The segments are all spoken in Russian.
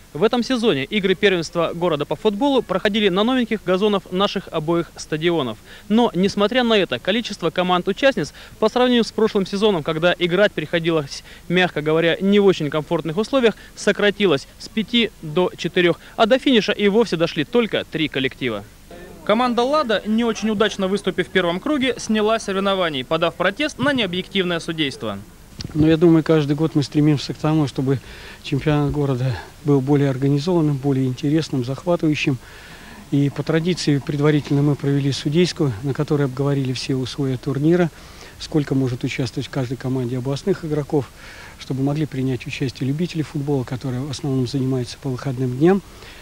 В этом сезоне игры первенства города по футболу проходили на новеньких газонах наших обоих стадионов. Но, несмотря на это, количество команд-участниц по сравнению с прошлым сезоном, когда играть приходилось, мягко говоря, не в очень комфортных условиях, сократилось с 5 до 4, а до финиша и вовсе дошли только 3 коллектива. Команда «Лада», не очень удачно выступив в первом круге, сняла соревнований, подав протест на необъективное судейство. Но я думаю, каждый год мы стремимся к тому, чтобы чемпионат города был более организованным, более интересным, захватывающим. И по традиции предварительно мы провели судейскую, на которой обговорили все условия турнира, сколько может участвовать в каждой команде областных игроков, чтобы могли принять участие любители футбола, которые в основном занимаются по выходным дням.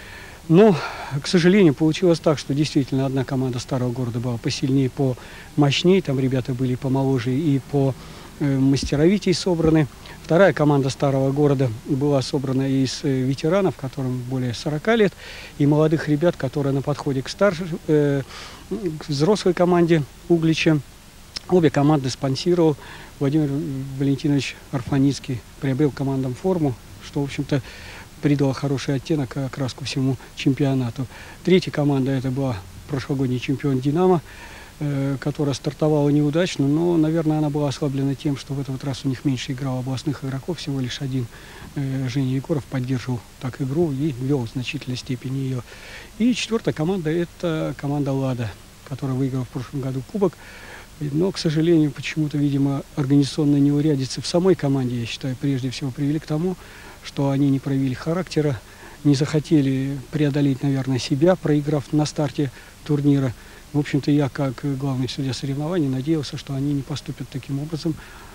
Но, к сожалению, получилось так, что действительно одна команда старого города была посильнее, помощнее, там ребята были помоложе и по мастеровитей собраны. Вторая команда старого города была собрана из ветеранов, которым более 40 лет, и молодых ребят, которые на подходе к к взрослой команде Углича. Обе команды спонсировал Владимир Валентинович Арфаницкий, приобрел командам форму, что, в общем-то, придало хороший оттенок и окраску всему чемпионату. Третья команда это была прошлогодний чемпион «Динамо», которая стартовала неудачно, но, наверное, она была ослаблена тем, что в этот раз у них меньше играл областных игроков, всего лишь один Женя Егоров поддерживал так игру и вел в значительной степени ее. И четвертая команда – это команда «Лада», которая выиграла в прошлом году кубок. Но, к сожалению, почему-то, видимо, организационные неурядицы в самой команде, я считаю, прежде всего привели к тому, что они не проявили характера, не захотели преодолеть, наверное, себя, проиграв на старте турнира. В общем-то, я, как главный судья соревнований, надеялся, что они не поступят таким образом.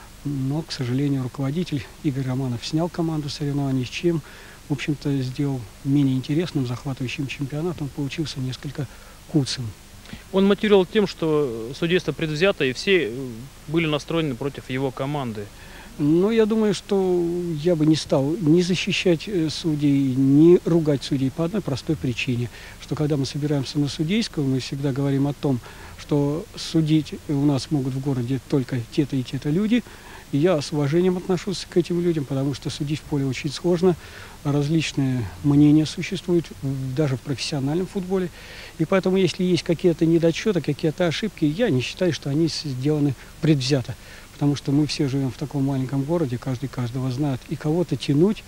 Но, к сожалению, руководитель Игорь Романов снял команду соревнований, с чем, в общем-то, сделал менее интересным, захватывающим чемпионат. Он получился несколько куцым. Он мотивировал тем, что судейство предвзято, и все были настроены против его команды. Но я думаю, что я бы не стал ни защищать судей, ни ругать судей по одной простой причине, что когда мы собираемся на судейскую, мы всегда говорим о том, что судить у нас могут в городе только те-то и те-то люди. И я с уважением отношусь к этим людям, потому что судить в поле очень сложно. Различные мнения существуют, даже в профессиональном футболе. И поэтому, если есть какие-то недочеты, какие-то ошибки, я не считаю, что они сделаны предвзято. Потому что мы все живем в таком маленьком городе, каждый каждого знает. И кого-то тянуть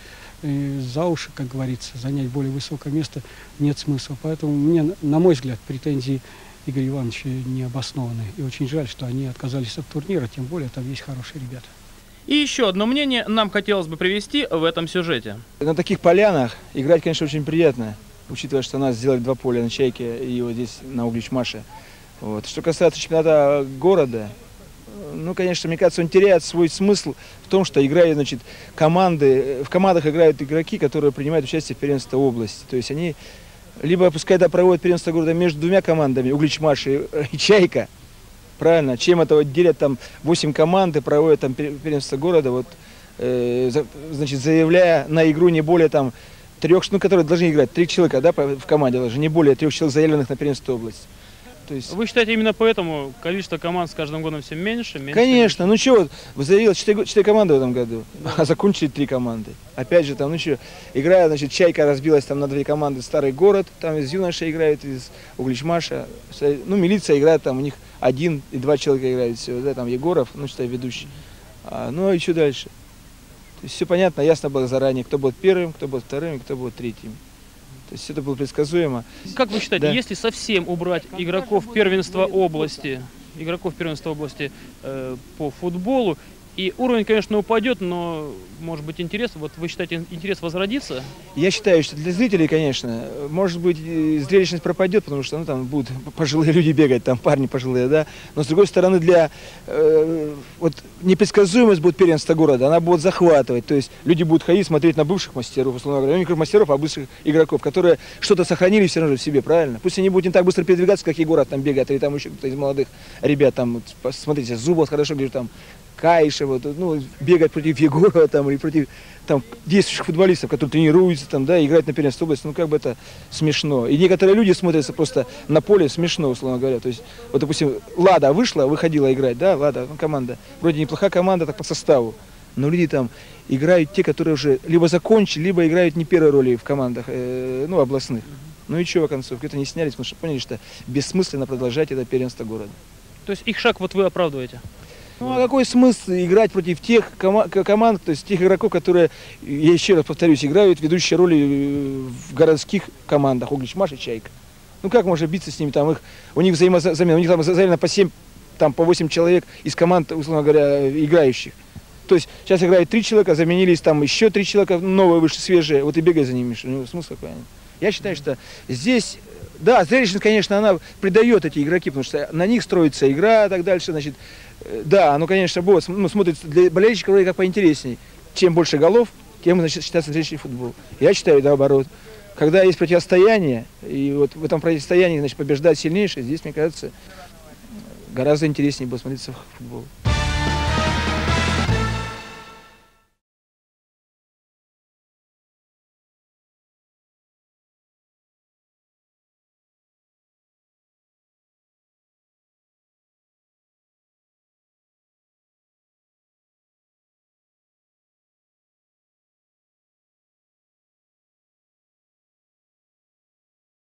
за уши, как говорится, занять более высокое место нет смысла. Поэтому мне, на мой взгляд, претензии Игоря Ивановича не обоснованы. И очень жаль, что они отказались от турнира, тем более там есть хорошие ребята. И еще одно мнение нам хотелось бы привести в этом сюжете. На таких полянах играть, конечно, очень приятно, учитывая, что нас сделали 2 поля на Чайке и вот здесь на Углич-Маше. Вот. Что касается чемпионата города, ну, конечно, мне кажется, он теряет свой смысл в том, что играют, значит, в командах играют игроки, которые принимают участие в первенстве области. То есть они либо пускай проводят первенство города между 2 командами, Углич-Маш и Чайка, правильно, чем это вот делят там 8 команд и проводят там первенство города, вот, значит, заявляя на игру не более там 3, ну, которые должны играть, 3 человека, да, в команде должны, не более 3 человек, заявленных на первенство области. То есть... Вы считаете, именно поэтому количество команд с каждым годом все меньше? Конечно, ну что, вы заявили 4 команды в этом году, а закончили 3 команды. Опять же, там, ну что, играя, значит, Чайка разбилась там на 2 команды, Старый город, там из Юноши играют, из Углич-Маша, ну, милиция играет, там у них 1 и 2 человека играют, все, да, там Егоров, ну, считай, ведущий. Ну, а еще дальше. То есть все понятно, ясно было заранее, кто будет первым, кто будет вторым, кто будет третьим. То есть это было предсказуемо. Как вы считаете, да, если совсем убрать игроков первенства области по футболу, и уровень, конечно, упадет, но, может быть, интерес, вот вы считаете, интерес возродится? Я считаю, что для зрителей, конечно, может быть, зрелищность пропадет, потому что, ну, там будут пожилые люди бегать, там парни пожилые, да, но, с другой стороны, для, вот, непредсказуемость будет первенства города, она будет захватывать, то есть люди будут ходить, смотреть на бывших мастеров, условно говоря, не мастеров, а бывших игроков, которые что-то сохранили все равно в себе, правильно? Пусть они будут не так быстро передвигаться, как Егоров там бегает, или там еще кто-то из молодых ребят, там, вот, смотрите, Зубов хорошо говорит, там, Каишева, ну, бегать против Егорова там, или против там, действующих футболистов, которые тренируются, там, да, играть на первенстве области, ну, как бы это смешно. И некоторые люди смотрятся просто на поле смешно, условно говоря. То есть, вот, допустим, Лада выходила играть, да, Лада, ну, команда, вроде неплохая команда, так по составу. но люди там играют те, которые уже либо закончили, либо играют не первой роли в командах, ну, областных. Ну и что, в концовке, это не снялись, потому что поняли, что бессмысленно продолжать это первенство города. То есть их шаг вот вы оправдываете? Ну а какой смысл играть против тех команд, то есть тех игроков, которые, я еще раз повторюсь, играют ведущие роли в городских командах, Углич-Маш и Чайка. Ну как можно биться с ними, там у них взаимозамена, у них там заявлено по 7, там по 8 человек из команд, условно говоря, играющих. То есть сейчас играют 3 человека, заменились там еще 3 человека, новые, выше, свежие, вот и бегай за ними, ну, смысл какой они. Я считаю, что здесь, да, зрелищность, конечно, она придает эти игроки, потому что на них строится игра и так дальше, значит, да, оно, конечно, будет, ну, смотрится для болельщиков вроде как поинтересней. Чем больше голов, тем, значит, считается зрелищный футбол. Я считаю, наоборот, когда есть противостояние, и вот в этом противостоянии, значит, побеждает сильнейший, здесь, мне кажется, гораздо интереснее будет смотреться футбол.